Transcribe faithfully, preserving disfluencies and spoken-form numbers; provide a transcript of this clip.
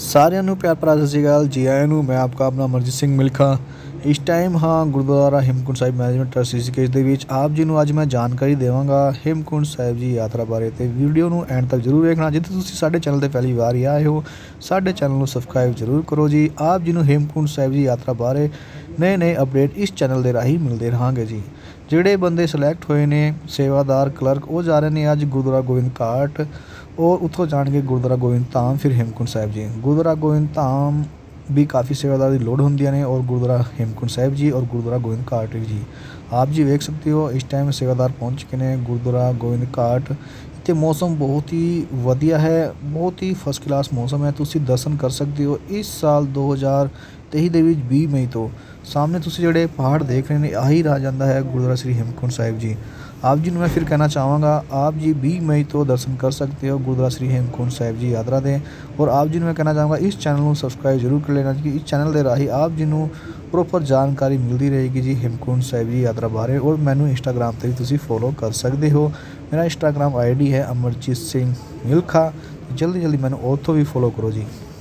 ਸਾਰਿਆਂ ਨੂੰ ਪਿਆਰ ਭਰਾ ਸਤਿ ਸ਼੍ਰੀ ਅਕਾਲ ਜੀ ਆਇਆਂ ਨੂੰ। ਮੈਂ ਆਪਕਾ ਆਪਣਾ ਅਮਰਜੀਤ ਸਿੰਘ ਮਿਲਖਾ। ਇਸ ਟਾਈਮ ਹਾਂ ਗੁਰਦੁਆਰਾ ਹੇਮਕੁੰਟ ਸਾਹਿਬ ਮੈਨੇਜਮੈਂਟ ਟਰੱਸਟ ਰਿਸ਼ੀਕੇਸ਼ ਦੇ ਵਿੱਚ ਆਪ ਜੀ ਨੂੰ ਅੱਜ ਮੈਂ ਜਾਣਕਾਰੀ ਦੇਵਾਂਗਾ ਹੇਮਕੁੰਟ ਸਾਹਿਬ ਜੀ ਯਾਤਰਾ ਬਾਰੇ। ਤੇ ਵੀਡੀਓ ਨੂੰ ਐਂਡ ਤੱਕ ਜ਼ਰੂਰ ਵੇਖਣਾ। ਜਿੱਥੇ ਤੁਸੀਂ ਸਾਡੇ ਚੈਨਲ ਤੇ ਪਹਿਲੀ ਵਾਰ ਆਏ ਹੋ ਸਾਡੇ ਚੈਨਲ ਨੂੰ ਸਬਸਕ੍ਰਾਈਬ ਜ਼ਰੂਰ ਕਰੋ ਜੀ। ਆਪ ਜੀ ਨੂੰ ਹੇਮਕੁੰਟ ਸਾਹਿਬ ਜੀ ਯਾਤਰਾ ਬਾਰੇ ਨਏ ਨਏ ਅਪਡੇਟ ਇਸ ਚੈਨਲ ਦੇ ਰਾਹੀਂ ਮਿਲਦੇ ਰਹਾਂਗੇ ਜੀ। ਜਿਹੜੇ ਬੰਦੇ ਸਿਲੈਕਟ ਹੋਏ ਨੇ ਸੇਵਾਦਾਰ ਕਲਰਕ ਉਹ ਜਾ ਰਹੇ ਨੇ ਅੱਜ ਗੁਰਦੁਆਰਾ ਗੋਬਿੰਦ ਘਾਟ और उत्थों जाएंगे गुरुद्वारा गोविंद धाम फिर हेमकुंट साहिब जी। गुरुद्वारा गोविंद धाम भी काफ़ी सेवादार की लोड़ होंदी ने और गुरुद्वारा हेमकुंट साहिब जी और गुरुद्वारा गोविंद घाट जी आप जी वेख सकते हो इस टाइम सेवादार पहुंच चुके हैं गुरुद्वारा गोविंद घाट। इतने मौसम बहुत ही वधिया है, बहुत ही फर्स्ट क्लास मौसम है। तुसी दर्शन कर सकते हो। इस साल दो हज़ार तेई ਦੇ ਵਿੱਚ बीस मई तो सामने तुसी ਜਿਹੜੇ पहाड़ देख रहे हैं आही रह जाता है गुरुद्वारा श्री हेमकुंट साहिब जी। आप जी मैं फिर कहना चाहूँगा आप जी बीस मई तो दर्शन कर सकते हो गुरुद्वारा श्री हेमकुंट साहिब जी यात्रा दे। और आप जी मैं कहना चाहूँगा इस चैनल को सबसक्राइब जरूर कर लेना कि इस चैनल के राही आप जी प्रॉपर जानकारी मिलती रहेगी जी हेमकुंट साहिब जी यात्रा बारे। और मैनू इंस्टाग्राम पर भी तुसी फॉलो कर सकते हो। मेरा इंस्टाग्राम आई डी है अमरजीत सिंह मिल्खा। जल्दी जल्दी मैनू उतो भी फॉलो करो जी।